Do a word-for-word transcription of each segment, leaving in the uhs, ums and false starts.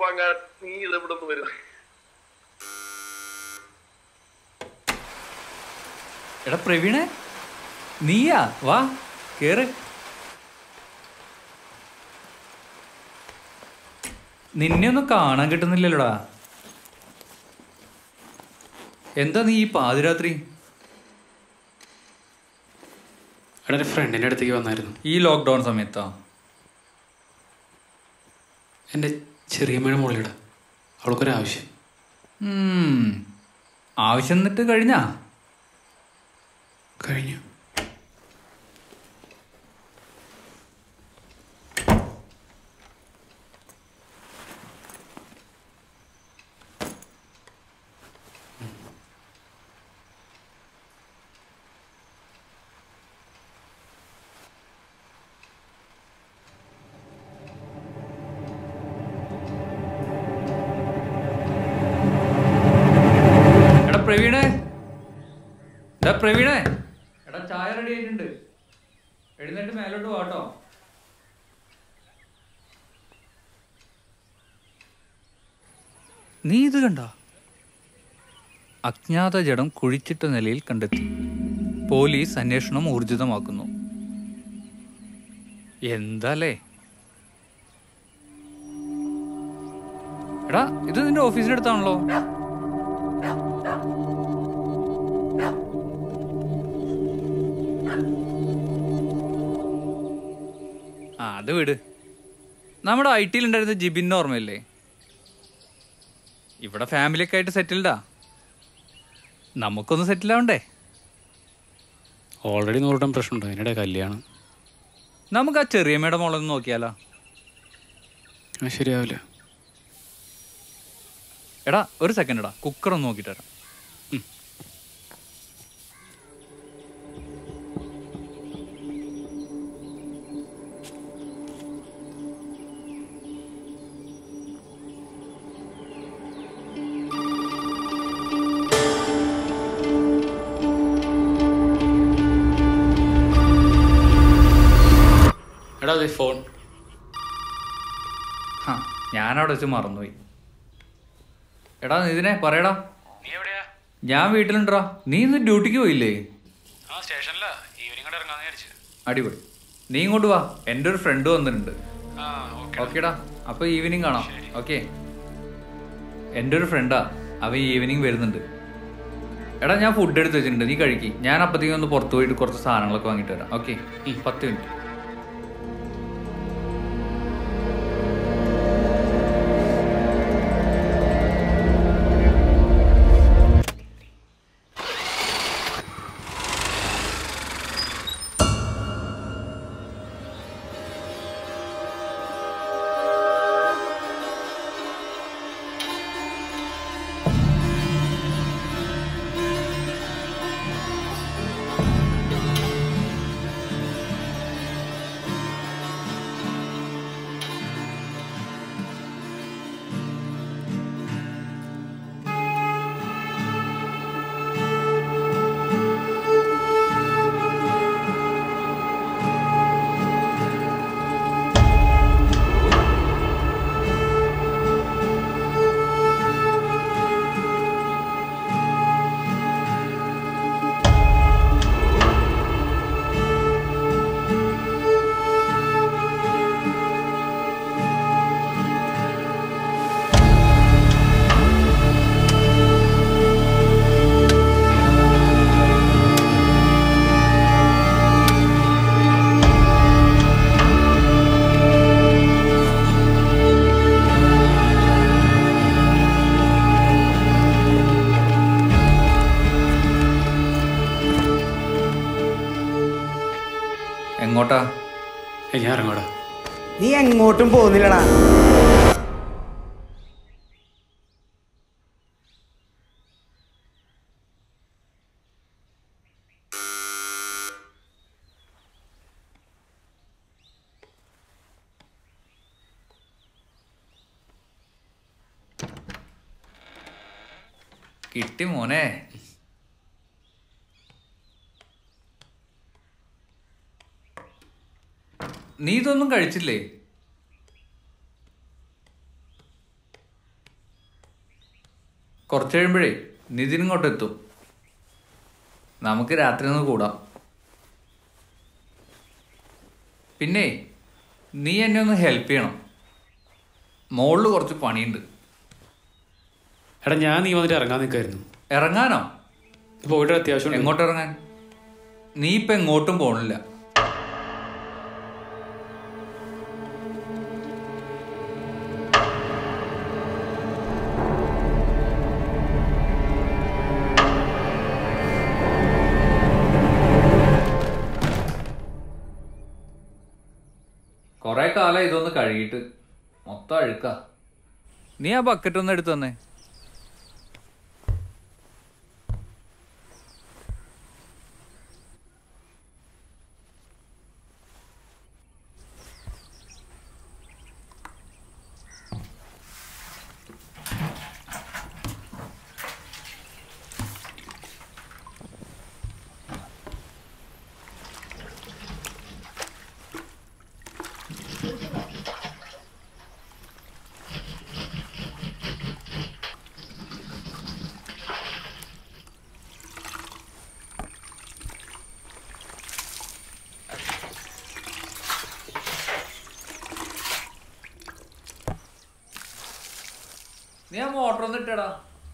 വാങ്ങാൻ നീ ഇതെവിടെ നിന്ന് വരുന്നത്? എടാ പ്രവീണേ, നീയാ? വാ കേറ്. നിന്നെ ഒന്നും കാണാൻ കിട്ടുന്നില്ലല്ലോടാ. എന്താ നീ ഈ പാതിരാത്രി? എടാ ഒരു ഫ്രണ്ടിൻ്റെ അടുത്തേക്ക് വന്നായിരുന്നു. ഈ ലോക്ക്ഡൗൺ സമയത്താ? എൻ്റെ ചെറിയമ്മയുടെ മുകളിലിട, അവൾക്കൊരാവശ്യം. ആവശ്യം എന്നിട്ട് കഴിഞ്ഞാ? കഴിഞ്ഞു. പ്രവീണേ, എടാ പ്രവീണേ, എടാ ചായ റെഡി ആയിട്ടുണ്ട്, എഴുന്നേറ്റ് മേലോട്ട് വാട്ടോ. നീ ഇത് കണ്ട? അജ്ഞാത ജഡം കുഴിച്ചിട്ട നിലയിൽ കണ്ടെത്തി. പോലീസ് അന്വേഷണം ഊർജിതമാക്കുന്നു. എന്താലേ? എടാ ഇത് നിന്റെ ഓഫീസിന്റെ അടുത്താണല്ലോ. ആ അത് വിട്. നമ്മുടെ ഐ ടിയിൽ ഉണ്ടായിരുന്ന ജിബിൻ ഓർമ്മയില്ലേ? ഇവിടെ ഫാമിലിയൊക്കെ ആയിട്ട് സെറ്റിൽഡാ. നമുക്കൊന്ന് സെറ്റിൽ ആവണ്ടേ? ഓൾറെഡി നൂറുടം പ്രശ്നമുണ്ടോ അതിനിടെ കല്യാണം? നമുക്ക് ആ ചെറിയമ്മയുടെ മോളൊന്ന് നോക്കിയാലോ? ശരിയാവില്ല. എടാ ഒരു സെക്കൻഡ് എടാ, കുക്കർ ഒന്ന് നോക്കിയിട്ട് വരാം. എടാ അതെ ഫോൺ. ആ ഞാനവിടെ വെച്ച് മറന്നുപോയി. എടാ ഇതിനെ പറയടാ. നീ എവിടെയാ? ഞാൻ വീട്ടിലുണ്ടാ. നീ ഇന്ന് ഡ്യൂട്ടിക്ക് പോയില്ലേ? ആ സ്റ്റേഷനിലാ, ഈവനിങ് ഇറങ്ങാന്ന് വിചാരിച്ചു. അടിപൊളി. നീ ഇങ്ങോട്ട് വാ, എൻ്റെ ഒരു ഫ്രണ്ട് വന്നിട്ടുണ്ട്. ഓക്കേടാ, അപ്പൊ ഈവനിങ് കാണാം. ഓക്കെ, എൻ്റെ ഒരു ഫ്രണ്ടാ, അവ ഈവനിങ് വരുന്നുണ്ട്. എടാ ഞാൻ ഫുഡ് എടുത്ത് വെച്ചിട്ടുണ്ട്, നീ കഴിക്കി. ഞാൻ അപ്പത്തേക്കും ഒന്ന് പുറത്ത് പോയിട്ട് കുറച്ച് സാധനങ്ങളൊക്കെ വാങ്ങിട്ട് വരാം. ഓക്കെ, പത്ത് മിനിറ്റ്. എങ്ങോട്ടാ? ഞാൻ ഇറങ്ങോടാ. നീ എങ്ങോട്ടും പോകുന്നില്ലടാ. കിട്ടി മോനെ. നീ ഇതൊന്നും കഴിച്ചില്ലേ? കുറച്ച് കഴിയുമ്പോഴേ നിതിൻ ഇങ്ങോട്ട് എത്തും. നമുക്ക് രാത്രി ഒന്ന് കൂടാം. പിന്നെ നീ എന്നെ ഒന്ന് ഹെൽപ്പ് ചെയ്യണം. മോളിൽ കുറച്ച് പണിയുണ്ട്. എടാ ഞാൻ നീ വന്നിട്ട് ഇറങ്ങാൻ നിൽക്കായിരുന്നു. ഇറങ്ങാനോ? പോയിട്ട് അത്യാവശ്യം. എങ്ങോട്ട് ഇറങ്ങാൻ? നീ ഇപ്പം എങ്ങോട്ടും പോണില്ല. കുറെ കാലം ഇതൊന്ന് കഴുകിയിട്ട് മൊത്തം അഴുക്ക. നീ ആ ബക്കറ്റ് ഒന്ന് എടുത്തു തന്നെ. നീ ആ മോട്ടർ ഒന്ന് ഇട്ടടാ.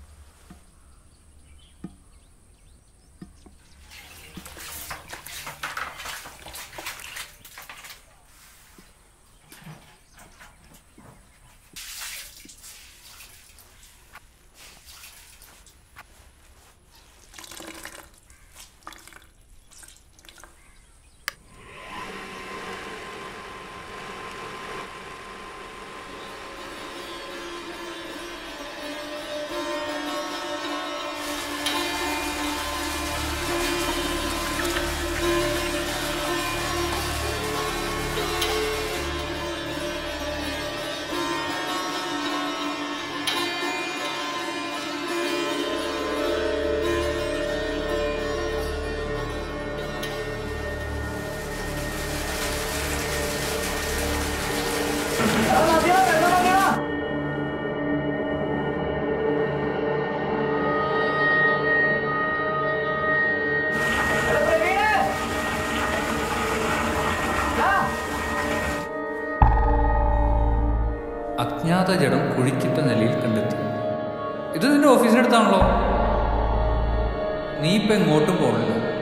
അജ്ഞാത ജഡം കുഴിച്ചിട്ട നിലയിൽ കണ്ടെത്തി. ഇത് നിന്റെ ഓഫീസിനടുത്താണല്ലോ. നീ ഇപ്പം എങ്ങോട്ടും പോകണില്ല.